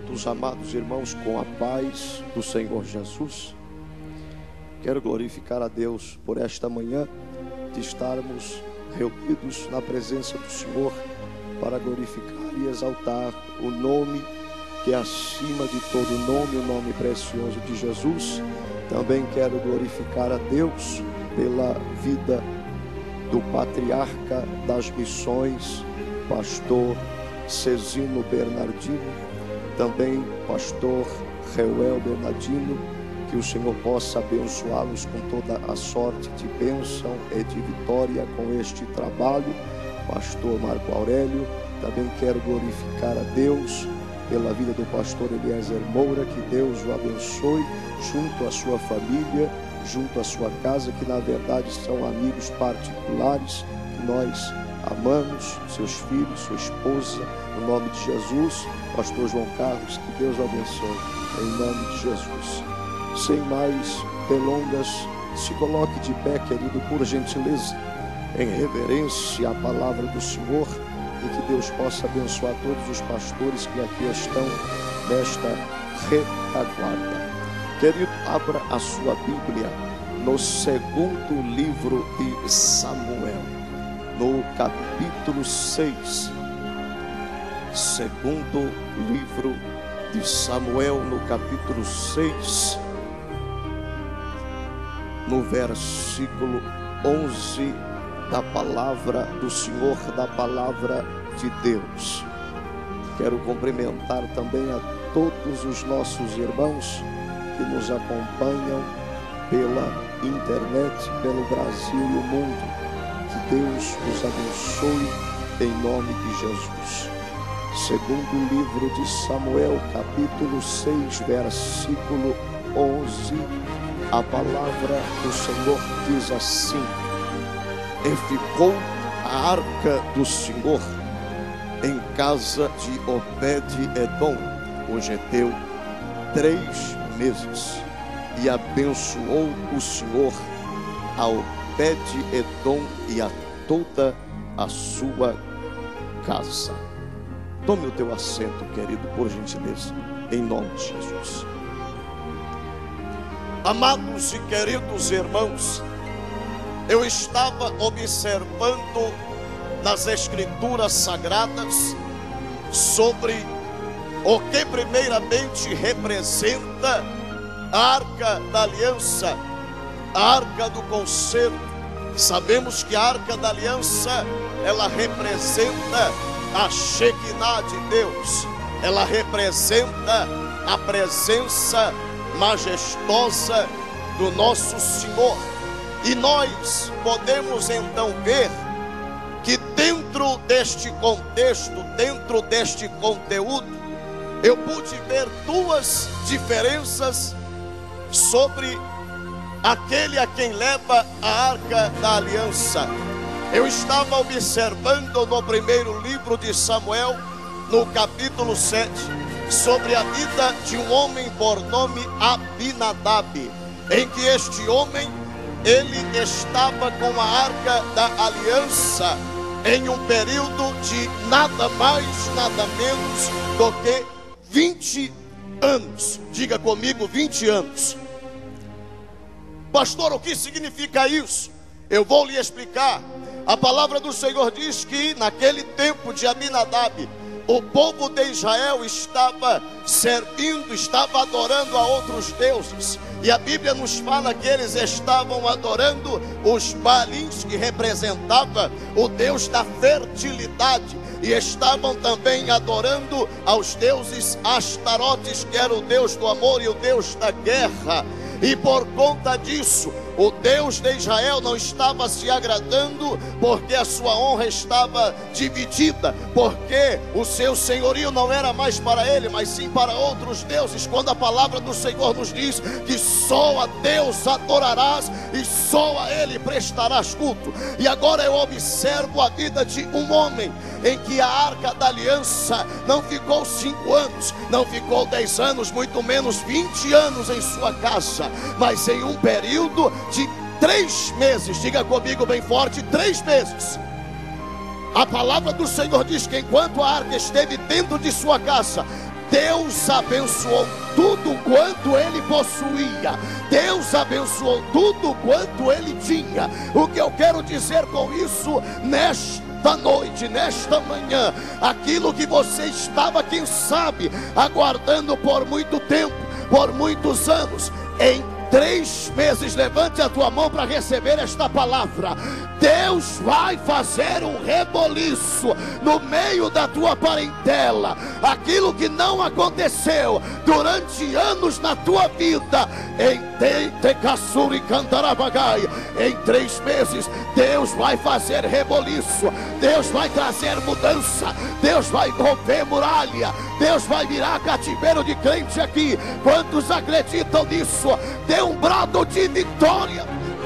juntos, amados irmãos, com a paz do Senhor Jesus. Quero glorificar a Deus por esta manhã de estarmos reunidos na presença do Senhor para glorificar e exaltar o nome que é acima de todo nome, o nome precioso de Jesus. Também quero glorificar a Deus pela vida do patriarca das missões, pastor Cezino Bernardino, também pastor Reuel Bernardino, que o Senhor possa abençoá-los com toda a sorte de bênção e de vitória com este trabalho. Pastor Marco Aurélio, também quero glorificar a Deus pela vida do pastor Eliezer Moura, que Deus o abençoe, junto à sua família, junto à sua casa, que na verdade são amigos particulares, que nós amamos, seus filhos, sua esposa, no nome de Jesus. Pastor João Carlos, que Deus o abençoe, em nome de Jesus. Sem mais delongas, se coloque de pé, querido, por gentileza, em reverência à palavra do Senhor, e que Deus possa abençoar todos os pastores que aqui estão nesta retaguarda. Querido, abra a sua Bíblia no segundo livro de Samuel, no capítulo 6. Segundo livro de Samuel, no capítulo 6, no versículo 11 da palavra do Senhor, da palavra de Deus. Quero cumprimentar também a todos os nossos irmãos que nos acompanham pela internet, pelo Brasil e o mundo. Que Deus os abençoe em nome de Jesus. Segundo livro de Samuel, capítulo 6, versículo 11, a palavra do Senhor diz assim: E ficou a arca do Senhor em casa de Obed-edom, o geteu, 3 meses, e abençoou o Senhor a Obed-edom e a toda a sua casa. Tome o teu assento, querido, por gentileza, em nome de Jesus. Amados e queridos irmãos, eu estava observando nas Escrituras Sagradas sobre o que primeiramente representa a Arca da Aliança, a Arca do Concerto. Sabemos que a Arca da Aliança, ela representa a Shekinah de Deus, ela representa a presença majestosa do nosso Senhor. E nós podemos então ver que dentro deste contexto, dentro deste conteúdo, eu pude ver 2 diferenças sobre aquele a quem leva a Arca da Aliança. Eu estava observando no primeiro livro de Samuel, no capítulo 7, sobre a vida de um homem por nome Abinadab, em que este homem, ele estava com a Arca da Aliança em um período de nada mais, nada menos do que 20 anos. Diga comigo, 20 anos. Pastor, o que significa isso? Eu vou lhe explicar. A palavra do Senhor diz que naquele tempo de Abinadab, o povo de Israel estava servindo, estava adorando a outros deuses. E a Bíblia nos fala que eles estavam adorando os Baalins, que representava o Deus da fertilidade. E estavam também adorando aos deuses Astarotes, que era o Deus do amor e o Deus da guerra. E por conta disso, o Deus de Israel não estava se agradando, porque a sua honra estava dividida, porque o seu senhorio não era mais para ele, mas sim para outros deuses. Quando a palavra do Senhor nos diz que só a Deus adorarás e só a Ele prestarás culto. E agora eu observo a vida de um homem em que a Arca da Aliança não ficou 5 anos, não ficou 10 anos, muito menos 20 anos em sua casa, mas em um período de 3 meses. Diga comigo bem forte, 3 meses. A palavra do Senhor diz que enquanto a arca esteve dentro de sua casa, Deus abençoou tudo quanto ele possuía. Deus abençoou tudo quanto ele tinha. O que eu quero dizer com isso nesta noite, nesta manhã, aquilo que você estava, quem sabe, aguardando por muito tempo, por muitos anos, em 3 meses, levante a tua mão para receber esta palavra. Deus vai fazer um reboliço no meio da tua parentela. Aquilo que não aconteceu durante anos na tua vida, em 3 meses, Deus vai fazer reboliço. Deus vai trazer mudança. Deus vai romper muralha. Deus vai virar cativeiro de crente aqui. Quantos acreditam nisso? Dê um brado de vitória.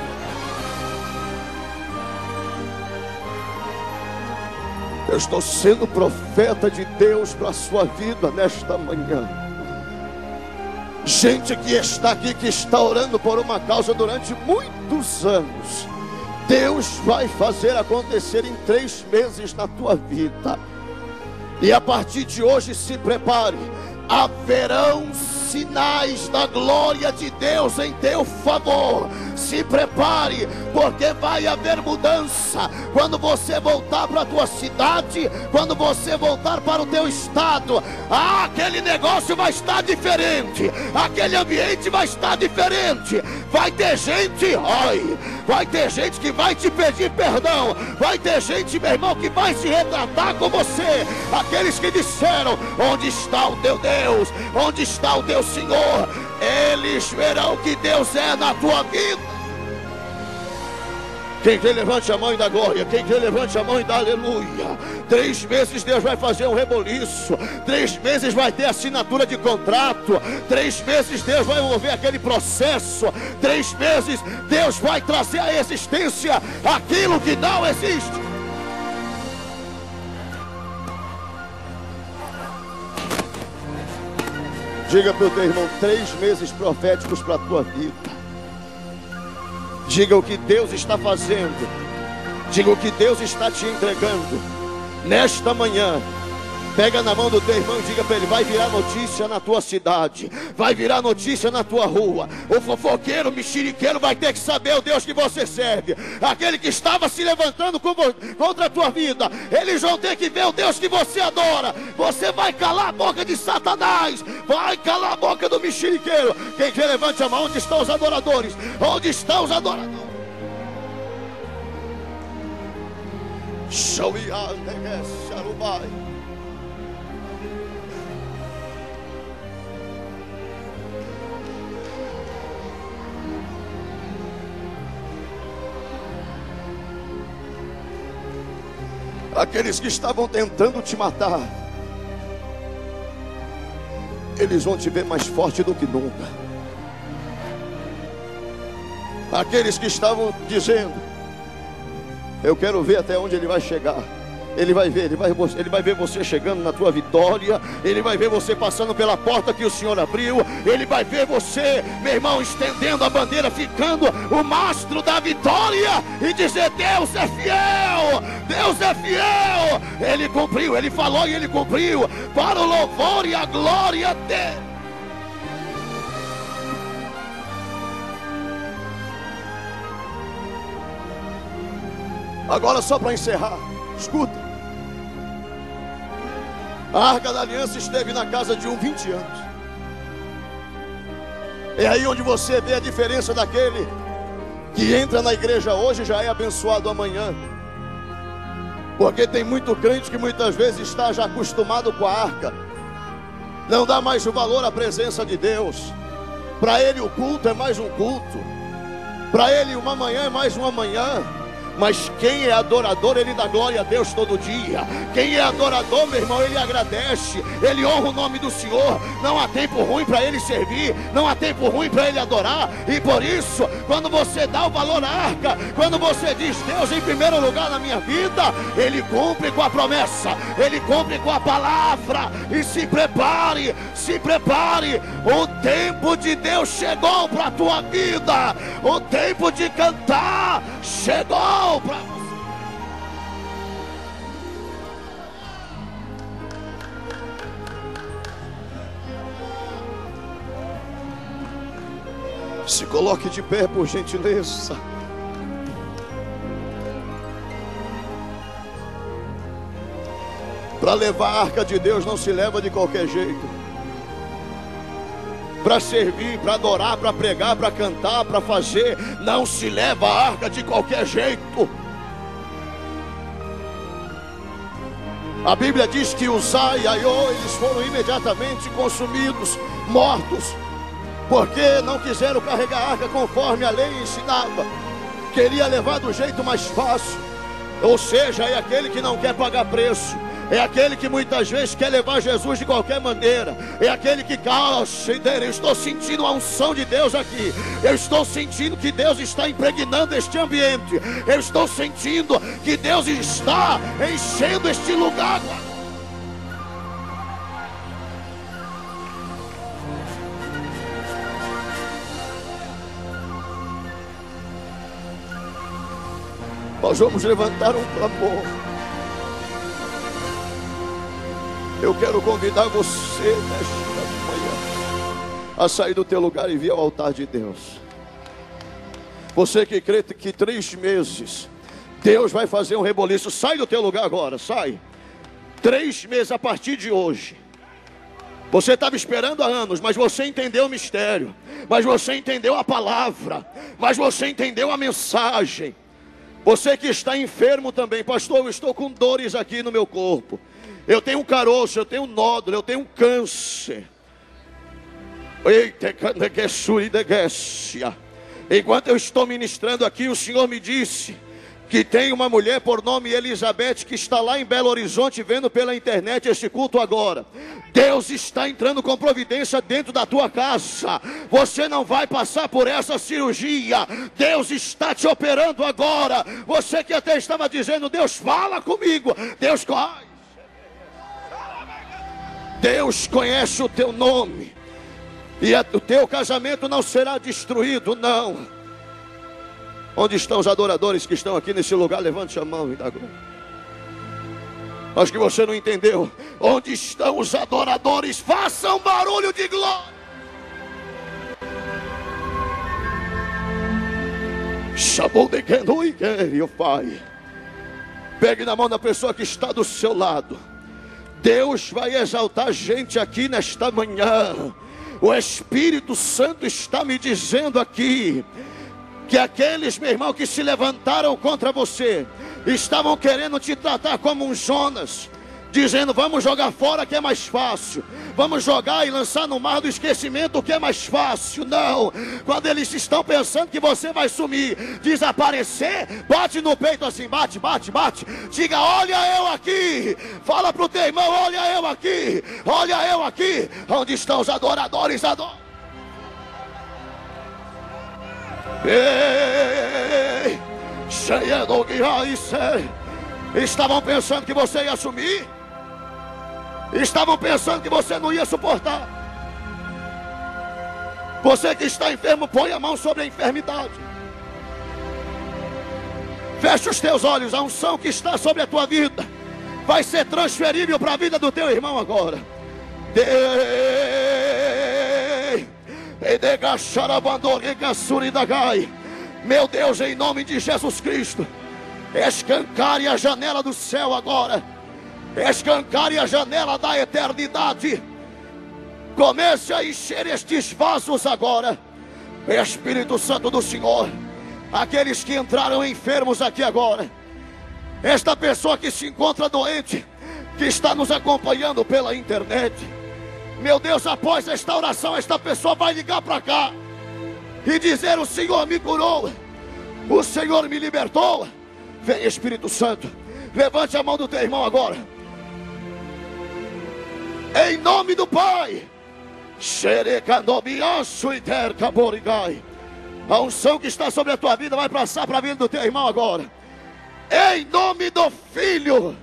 Eu estou sendo profeta de Deus para a sua vida nesta manhã. Gente que está aqui, que está orando por uma causa durante muitos anos, Deus vai fazer acontecer em 3 meses na tua vida. E a partir de hoje, se prepare. Haverão sinais da glória de Deus em teu favor. Se prepare, porque vai haver mudança. Quando você voltar para a tua cidade, quando você voltar para o teu estado, aquele negócio vai estar diferente. Aquele ambiente vai estar diferente. Vai ter gente, vai ter gente que vai te pedir perdão. Vai ter gente, meu irmão, que vai se retratar com você. Aqueles que disseram: onde está o teu Deus? Onde está o teu Senhor? Eles verão que Deus é na tua vida. Quem quer, levante a mão e dá glória. Quem quer, levante a mão e dá aleluia. 3 meses Deus vai fazer um reboliço. 3 meses vai ter assinatura de contrato. 3 meses Deus vai mover aquele processo. 3 meses Deus vai trazer à existência aquilo que não existe. Diga para o teu irmão: 3 meses proféticos para a tua vida. Diga o que Deus está fazendo. Diga o que Deus está te entregando nesta manhã. Pega na mão do teu irmão e diga para ele: vai virar notícia na tua cidade, vai virar notícia na tua rua. O fofoqueiro, o mexeriqueiro vai ter que saber o Deus que você serve. Aquele que estava se levantando contra a tua vida, eles vão ter que ver o Deus que você adora. Você vai calar a boca de Satanás, vai calar a boca do mexeriqueiro. Quem quer, levante a mão. Onde estão os adoradores? Onde estão os adoradores? Aqueles que estavam tentando te matar, eles vão te ver mais forte do que nunca. Aqueles que estavam dizendo: eu quero ver até onde ele vai chegar. Ele vai ver você chegando na tua vitória. Ele vai ver você passando pela porta que o Senhor abriu. Ele vai ver você, meu irmão, estendendo a bandeira, ficando o mastro da vitória e dizer: Deus é fiel, Deus é fiel. Ele cumpriu, ele falou e ele cumpriu, para o louvor e a glória dele. Agora, só para encerrar, escuta. A Arca da Aliança esteve na casa de 20 anos. É aí onde você vê a diferença daquele que entra na igreja hoje e já é abençoado amanhã. Porque tem muito crente que muitas vezes está já acostumado com a arca, não dá mais o valor à presença de Deus. Para ele o culto é mais um culto, para ele uma manhã é mais uma manhã. Mas quem é adorador, ele dá glória a Deus todo dia. Quem é adorador, meu irmão, ele agradece, ele honra o nome do Senhor. Não há tempo ruim para ele servir, não há tempo ruim para ele adorar. E por isso, quando você dá o valor à arca, quando você diz: Deus em primeiro lugar na minha vida, ele cumpre com a promessa, ele cumpre com a palavra. E se prepare, o tempo de Deus chegou para a tua vida. O tempo de cantar chegou para você. Se coloque de pé, por gentileza. Para levar a arca de Deus não se leva de qualquer jeito. Para servir, para adorar, para pregar, para cantar, para fazer, não se leva a arca de qualquer jeito. A Bíblia diz que Uzá e Aiô, eles foram imediatamente consumidos, mortos, porque não quiseram carregar a arca conforme a lei ensinava. Queria levar do jeito mais fácil. Ou seja, é aquele que não quer pagar preço. É aquele que muitas vezes quer levar Jesus de qualquer maneira. É aquele que eu estou sentindo a unção de Deus aqui. Eu estou sentindo que Deus está impregnando este ambiente. Eu estou sentindo que Deus está enchendo este lugar. Nós vamos levantar um clamor. Eu quero convidar você nesta manhã a sair do teu lugar e vir ao altar de Deus. Você que crê que 3 meses Deus vai fazer um reboliço, sai do teu lugar agora, sai. 3 meses a partir de hoje. Você estava esperando há anos, mas você entendeu o mistério, mas você entendeu a palavra, mas você entendeu a mensagem. Você que está enfermo também, pastor, eu estou com dores aqui no meu corpo. Eu tenho um caroço, eu tenho um nódulo, eu tenho um câncer. Enquanto eu estou ministrando aqui, o Senhor me disse que tem uma mulher por nome Elizabeth que está lá em Belo Horizonte vendo pela internet esse culto agora. Deus está entrando com providência dentro da tua casa. Você não vai passar por essa cirurgia. Deus está te operando agora. Você que até estava dizendo, Deus fala comigo. Deus conhece o teu nome. E o teu casamento não será destruído, não. Onde estão os adoradores que estão aqui nesse lugar? Levante a mão e dá glória. Acho que você não entendeu. Onde estão os adoradores? Façam barulho de glória. Chamou de quem o Pai. Pegue na mão da pessoa que está do seu lado. Deus vai exaltar gente aqui nesta manhã. O Espírito Santo está me dizendo aqui que aqueles, meu irmão, que se levantaram contra você, estavam querendo te tratar como um Jonas, dizendo, vamos jogar fora que é mais fácil, vamos jogar e lançar no mar do esquecimento que é mais fácil. Não, quando eles estão pensando que você vai sumir, desaparecer, bate no peito assim, bate, diga, olha eu aqui, fala pro teu irmão, olha eu aqui, onde estão os adoradores, Ei, estavam pensando que você ia sumir, estavam pensando que você não ia suportar. Você que está enfermo, põe a mão sobre a enfermidade. Feche os teus olhos, a unção que está sobre a tua vida vai ser transferível para a vida do teu irmão agora. Meu Deus, em nome de Jesus Cristo, escancare a janela do céu agora, escancare a janela da eternidade. Comece a encher estes vasos agora. Espírito Santo do Senhor, aqueles que entraram enfermos aqui agora, esta pessoa que se encontra doente, que está nos acompanhando pela internet, meu Deus, após esta oração, esta pessoa vai ligar para cá e dizer, o Senhor me curou, o Senhor me libertou. Vem, Espírito Santo, levante a mão do teu irmão agora, em nome do Pai. A unção que está sobre a tua vida vai passar para a vida do teu irmão agora, em nome do Filho.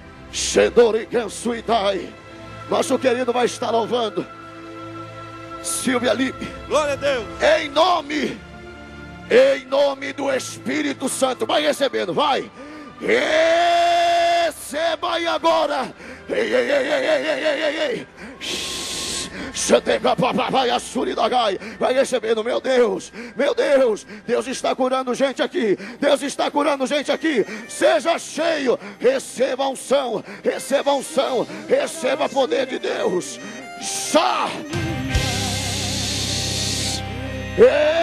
Nosso querido vai estar louvando. Silvia Lipe, glória a Deus. Em nome do Espírito Santo. Vai recebendo, vai. Receba aí agora. Vai recebendo, meu Deus, Deus está curando gente aqui, Deus está curando gente aqui. Seja cheio, receba unção, receba poder de Deus.